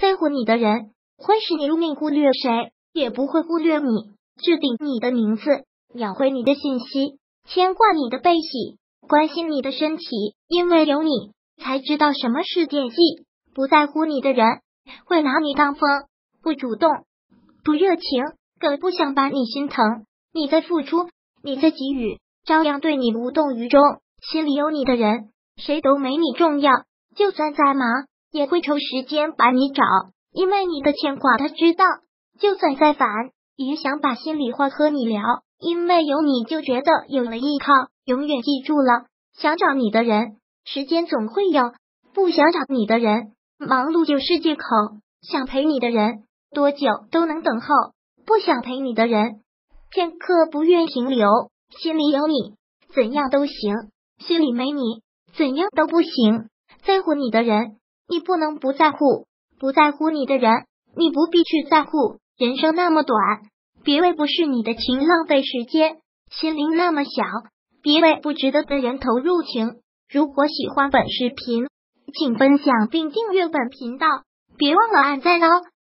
在乎你的人会使你命忽略谁，也不会忽略你。置顶你的名字，秒回你的信息，牵挂你的悲喜，关心你的身体，因为有你才知道什么是惦记。不在乎你的人会拿你当风，不主动，不热情，更不想把你心疼。你在付出，你在给予，照样对你无动于衷。心里有你的人，谁都没你重要，就算再忙也会抽时间把你找，因为你的牵挂他知道。就算再烦也想把心里话和你聊，因为有你就觉得有了依靠。永远记住了，想找你的人时间总会有，不想找你的人忙碌就是借口。想陪你的人多久都能等候，不想陪你的人片刻不愿停留。心里有你怎样都行，心里没你怎样都不行。在乎你的人你不能不在乎，不在乎你的人你不必去在乎。人生那么短，别为不是你的情浪费时间。心灵那么小，别为不值得的人投入情。如果喜欢本视频，请分享并订阅本频道，别忘了按赞哦。